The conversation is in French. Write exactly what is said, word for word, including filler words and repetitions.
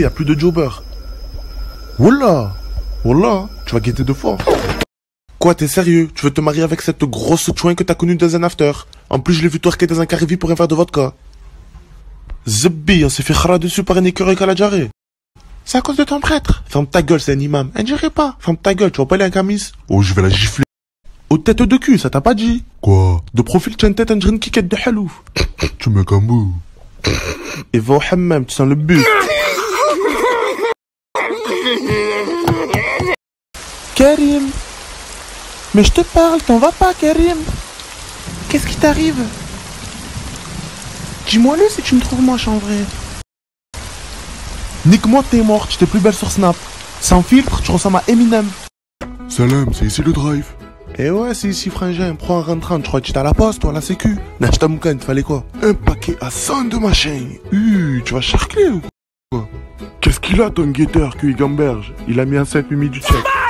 y a plus de jobbers. Wallah, Wallah, tu vas guetter de fort. Quoi, t'es sérieux? Tu veux te marier avec cette grosse chouin que t'as connue dans un after? En plus, je l'ai vu twerker dans un carré vide pour un verre de vodka. Zebbi, on s'est fait khara dessus par un écureuil à la jarre. C'est à cause de ton prêtre. Ferme ta gueule, c'est un imam. Un dirait pas. Ferme ta gueule, tu vas pas aller à Camis. Oh, je vais la gifler. Aux têtes de cul, ça t'a pas dit? Quoi? De profil, tu as une tête, un jeune kiket de halouf. Tu me gamou. Et va au hammam, tu sens le but. Karim. Mais je te parle, t'en vas pas, Karim. Qu'est-ce qui t'arrive? Dis-moi-le si tu me trouves moche en vrai. Nique-moi, t'es morte, j'étais plus belle sur Snap. Sans filtre, tu ressembles à Eminem. Salam, c'est ici le drive. Eh ouais, c'est ici, frangin, prends un rentrant. Tu crois que tu étais à la poste, toi, à la sécu? N'achète moukan, il fallait quoi? Un paquet à cent de machin. Uh, tu vas charcler ou quoi? Qu'est-ce qu'il a, ton guetteur, Q I Gamberge? Il a mis un cinq Mimi du check.